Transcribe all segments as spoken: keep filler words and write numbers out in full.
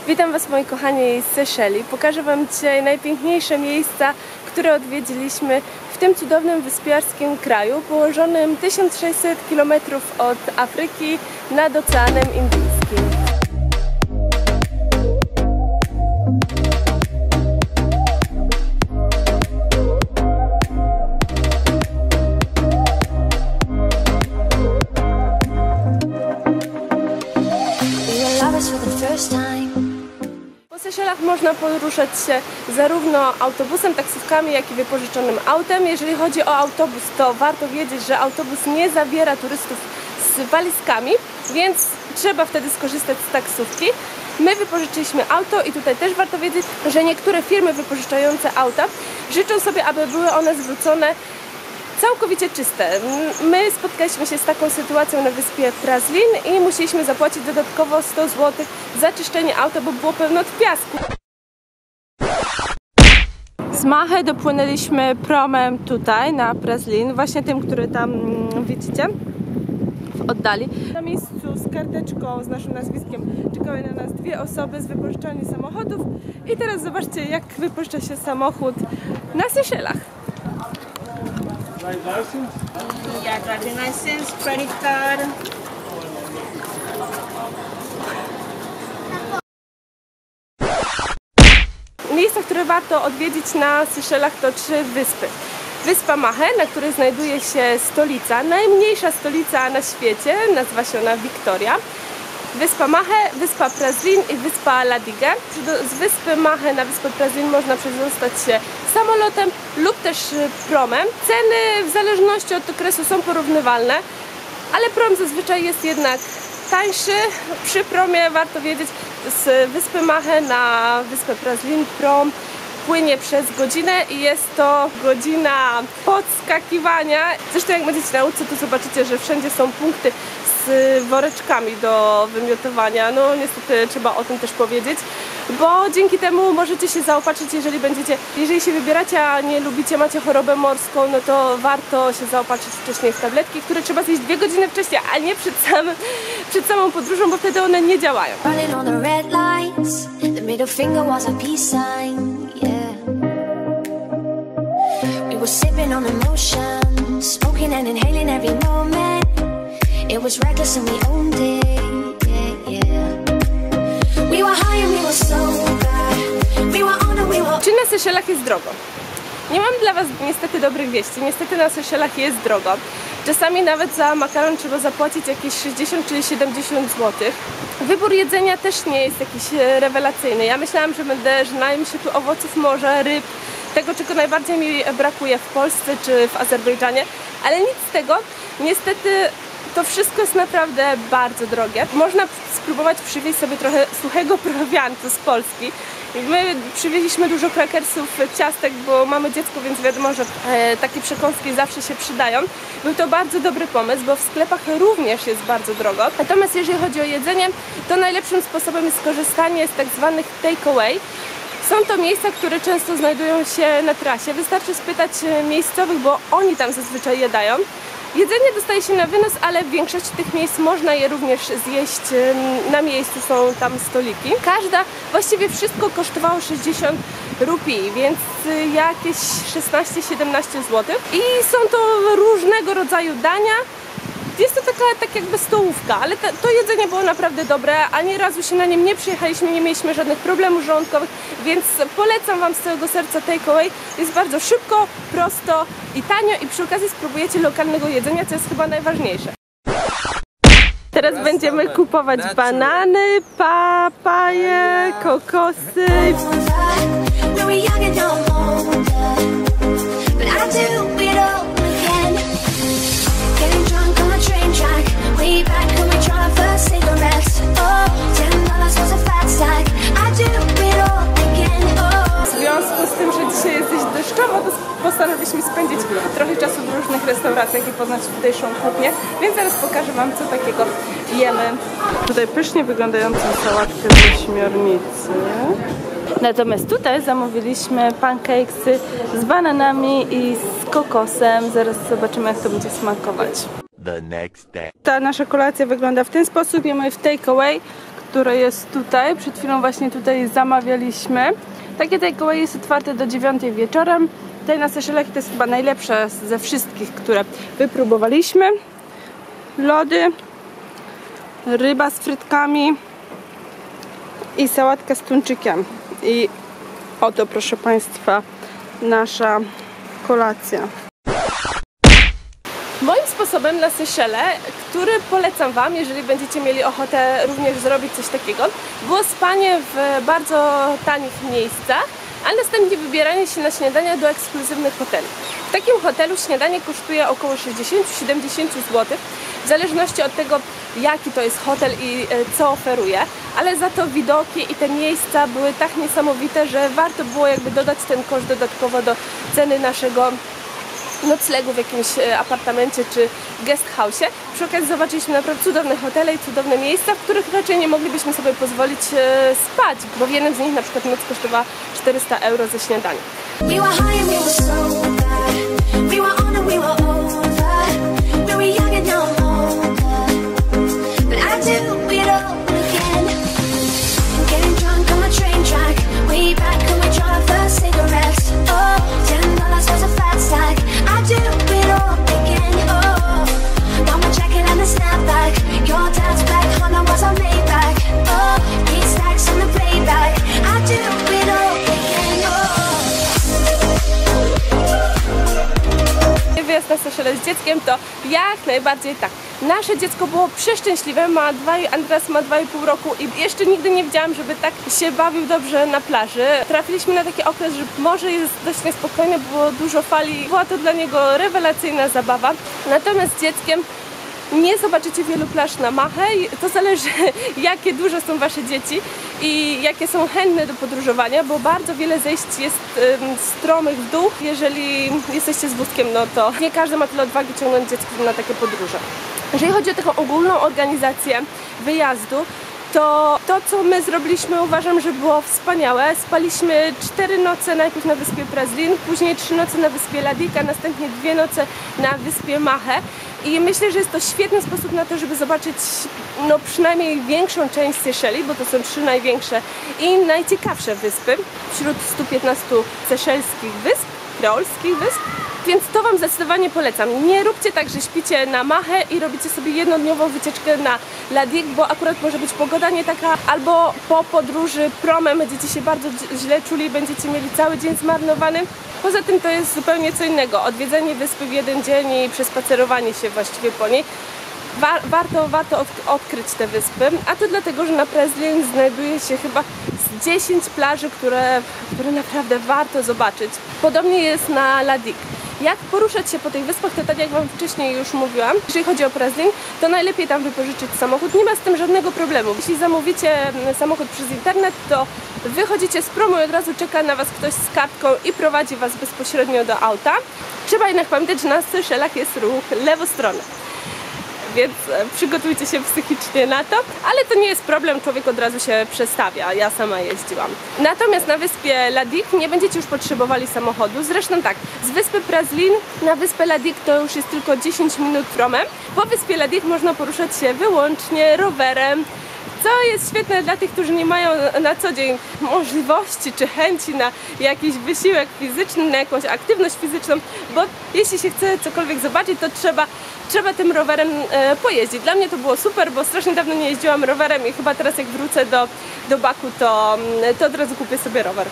Witam Was, moi kochani, z Seszeli. Pokażę Wam dzisiaj najpiękniejsze miejsca, które odwiedziliśmy w tym cudownym wyspiarskim kraju, położonym tysiąc sześćset kilometrów od Afryki nad Oceanem Indyjskim. Po Seszelach można poruszać się zarówno autobusem, taksówkami, jak i wypożyczonym autem. Jeżeli chodzi o autobus, to warto wiedzieć, że autobus nie zabiera turystów z walizkami, więc trzeba wtedy skorzystać z taksówki. My wypożyczyliśmy auto i tutaj też warto wiedzieć, że niektóre firmy wypożyczające auta życzą sobie, aby były one zwrócone całkowicie czyste. My spotkaliśmy się z taką sytuacją na wyspie Praslin i musieliśmy zapłacić dodatkowo sto złotych za czyszczenie auta, bo było pełno od piasku. Z Mahé dopłynęliśmy promem tutaj na Praslin, właśnie tym, który tam widzicie w oddali. Na miejscu z karteczką z naszym nazwiskiem czekały na nas dwie osoby z wypożyczalni samochodów i teraz zobaczcie, jak wypożycza się samochód na Seszelach. Drive license? Yeah, driving license, credit card. Miejsca, które warto odwiedzić na Seszelach, to trzy wyspy. Wyspa Mahé, na której znajduje się stolica, najmniejsza stolica na świecie, nazywa się ona Victoria. Wyspa Mahé, wyspa Praslin i wyspa Ladigué. Z wyspy Mahé na wyspę Praslin można przedostać się samolotem lub też promem. Ceny w zależności od okresu są porównywalne, ale prom zazwyczaj jest jednak tańszy. Przy promie warto wiedzieć, z wyspy Mahé na wyspę Praslin prom płynie przez godzinę i jest to godzina podskakiwania. Zresztą jak będziecie na nauce, to zobaczycie, że wszędzie są punkty z woreczkami do wymiotowania. No niestety trzeba o tym też powiedzieć, bo dzięki temu możecie się zaopatrzyć, jeżeli będziecie, jeżeli się wybieracie, a nie lubicie, macie chorobę morską, no to warto się zaopatrzyć wcześniej w tabletki, które trzeba zjeść dwie godziny wcześniej, a nie przed, samym, przed samą podróżą, bo wtedy one nie działają. It was reckless and we owned it, yeah, yeah. We were high and we were so bad. We were on and we were... Czy na Seszelach jest drogo? Nie mam dla Was niestety dobrych wieści. Niestety na Seszelach jest drogo. Czasami nawet za makaron trzeba zapłacić jakieś sześćdziesiąt czy siedemdziesiąt złotych. Wybór jedzenia też nie jest jakiś rewelacyjny. Ja myślałam, że będę, że najem się tu owoców morza, ryb, tego, czego najbardziej mi brakuje w Polsce czy w Azerbejdżanie, ale nic z tego. Niestety to wszystko jest naprawdę bardzo drogie. Można spróbować przywieźć sobie trochę suchego prowiantu z Polski. My przywieźliśmy dużo krakersów, ciastek, bo mamy dziecko, więc wiadomo, że e, takie przekąski zawsze się przydają. Był to bardzo dobry pomysł, bo w sklepach również jest bardzo drogo. Natomiast jeżeli chodzi o jedzenie, to najlepszym sposobem jest skorzystanie z tak zwanych take-away. Są to miejsca, które często znajdują się na trasie. Wystarczy spytać miejscowych, bo oni tam zazwyczaj je dają. Jedzenie dostaje się na wynos, ale w większości tych miejsc można je również zjeść na miejscu, są tam stoliki. Każda, właściwie wszystko kosztowało sześćdziesiąt rupii, więc jakieś szesnaście siedemnaście złotych. I są to różnego rodzaju dania. Jest to taka tak jakby stołówka, ale to, to jedzenie było naprawdę dobre, ani razu się na nim nie przyjechaliśmy, nie mieliśmy żadnych problemów żołądkowych, więc polecam Wam z całego serca takeaway. Jest bardzo szybko, prosto i tanio i przy okazji spróbujecie lokalnego jedzenia, co jest chyba najważniejsze. Teraz będziemy kupować banany, papaje, kokosy. W związku z tym, że dzisiaj jest dość deszczowo, to postanowiliśmy spędzić trochę czasu w różnych restauracjach i poznać tutejszą kuchnię, więc zaraz pokażę Wam, co takiego jemy. Tutaj pysznie wyglądającą sałatkę z ośmiornicy. Natomiast tutaj zamówiliśmy pancakesy z bananami i z kokosem. Zaraz zobaczymy, jak to będzie smakować. The next day. Ta nasza kolacja wygląda w ten sposób. Jemy w takeaway, które jest tutaj. Przed chwilą właśnie tutaj zamawialiśmy. Takie takeaway jest otwarte do dziewiątej wieczorem. Tutaj na Seszelach to jest chyba najlepsze ze wszystkich, które wypróbowaliśmy. Lody, ryba z frytkami i sałatka z tuńczykiem. I oto, proszę Państwa, nasza kolacja. Moim sposobem na Seszele, który polecam Wam, jeżeli będziecie mieli ochotę również zrobić coś takiego, było spanie w bardzo tanich miejscach, a następnie wybieranie się na śniadania do ekskluzywnych hoteli. W takim hotelu śniadanie kosztuje około sześćdziesiąt do siedemdziesięciu złotych, w zależności od tego, jaki to jest hotel i co oferuje, ale za to widoki i te miejsca były tak niesamowite, że warto było jakby dodać ten koszt dodatkowo do ceny naszego noclegu w jakimś apartamencie czy guest house'ie. Przy okazji zobaczyliśmy naprawdę cudowne hotele i cudowne miejsca, w których raczej nie moglibyśmy sobie pozwolić e, spać, bo w jednym z nich na przykład noc kosztowała czterysta euro za śniadanie. Wyjazd na Seszele z dzieckiem to jak najbardziej tak. Nasze dziecko było przeszczęśliwe, ma dwa, Andreas ma dwa i pół roku i jeszcze nigdy nie widziałam, żeby tak się bawił dobrze na plaży. Trafiliśmy na taki okres, że morze jest dość niespokojne, było dużo fali, była to dla niego rewelacyjna zabawa. Natomiast z dzieckiem nie zobaczycie wielu plaż na Machę, to zależy jakie duże są Wasze dzieci i jakie są chętne do podróżowania, bo bardzo wiele zejść jest um, stromych w dół. Jeżeli jesteście z wózkiem, no to nie każdy ma tyle odwagi ciągnąć dziecko na takie podróże. Jeżeli chodzi o taką ogólną organizację wyjazdu, to to, co my zrobiliśmy, uważam, że było wspaniałe. Spaliśmy cztery noce najpierw na wyspie Praslin, później trzy noce na wyspie Ladik, a następnie dwie noce na wyspie Machę. I myślę, że jest to świetny sposób na to, żeby zobaczyć no, przynajmniej większą część Seszeli, bo to są trzy największe i najciekawsze wyspy wśród stu piętnastu seszelskich wysp, kreolskich wysp. Więc to Wam zdecydowanie polecam. Nie róbcie tak, że śpicie na Machę i robicie sobie jednodniową wycieczkę na Ladik, bo akurat może być pogoda nie taka, albo po podróży promem będziecie się bardzo źle czuli i będziecie mieli cały dzień zmarnowany. Poza tym to jest zupełnie co innego. Odwiedzenie wyspy w jeden dzień i przespacerowanie się właściwie po niej. War, warto, warto od, odkryć te wyspy, a to dlatego, że na Praslin znajduje się chyba dziesięć plaży, które, które naprawdę warto zobaczyć. Podobnie jest na Ladik. Jak poruszać się po tych wyspach, to tak jak Wam wcześniej już mówiłam, jeżeli chodzi o Praslin, to najlepiej tam wypożyczyć samochód. Nie ma z tym żadnego problemu. Jeśli zamówicie samochód przez internet, to wychodzicie z promu i od razu czeka na Was ktoś z kartką i prowadzi Was bezpośrednio do auta. Trzeba jednak pamiętać, że na Seszelach jest ruch lewostronny. Więc przygotujcie się psychicznie na to, ale to nie jest problem, człowiek od razu się przestawia, ja sama jeździłam. Natomiast na wyspie Ladik nie będziecie już potrzebowali samochodu, zresztą tak, z wyspy Praslin na wyspę Ladik to już jest tylko dziesięć minut promem. Po wyspie Ladik można poruszać się wyłącznie rowerem, co jest świetne dla tych, którzy nie mają na co dzień możliwości czy chęci na jakiś wysiłek fizyczny, na jakąś aktywność fizyczną, bo jeśli się chce cokolwiek zobaczyć, to trzeba, trzeba tym rowerem e, pojeździć. Dla mnie to było super, bo strasznie dawno nie jeździłam rowerem i chyba teraz jak wrócę do, do Baku, to, to od razu kupię sobie rower.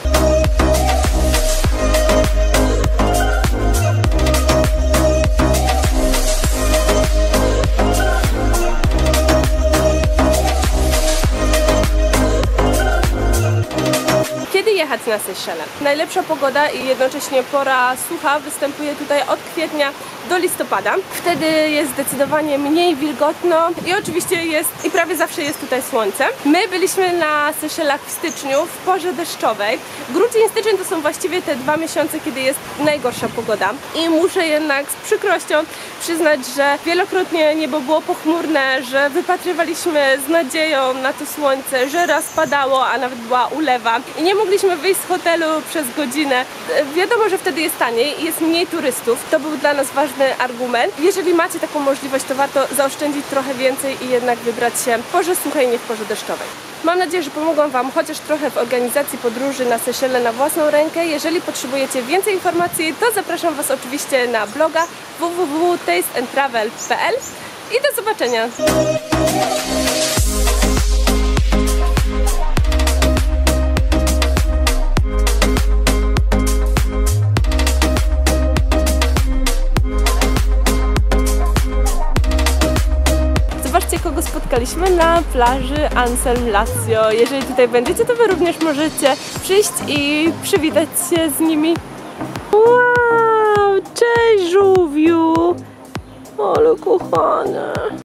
Jechać na Seszele. Najlepsza pogoda i jednocześnie pora sucha występuje tutaj od kwietnia do listopada. Wtedy jest zdecydowanie mniej wilgotno i oczywiście jest i prawie zawsze jest tutaj słońce. My byliśmy na Seszelach w styczniu, w porze deszczowej. Grudzień i styczeń to są właściwie te dwa miesiące, kiedy jest najgorsza pogoda. I muszę jednak z przykrością przyznać, że wielokrotnie niebo było pochmurne, że wypatrywaliśmy z nadzieją na to słońce, że raz padało, a nawet była ulewa i nie mogliśmy mogliśmy wyjść z hotelu przez godzinę. Wiadomo, że wtedy jest taniej i jest mniej turystów. To był dla nas ważny argument. Jeżeli macie taką możliwość, to warto zaoszczędzić trochę więcej i jednak wybrać się w porze suchej, nie w porze deszczowej. Mam nadzieję, że pomogłam Wam chociaż trochę w organizacji podróży na Seychelle na własną rękę. Jeżeli potrzebujecie więcej informacji, to zapraszam Was oczywiście na bloga w w w kropka taste and travel kropka p l i do zobaczenia! Zobaczcie, kogo spotkaliśmy na plaży Anselm Lazio. Jeżeli tutaj będziecie, to Wy również możecie przyjść i przywitać się z nimi. Wow! Cześć, żółwiu! Ale kochane!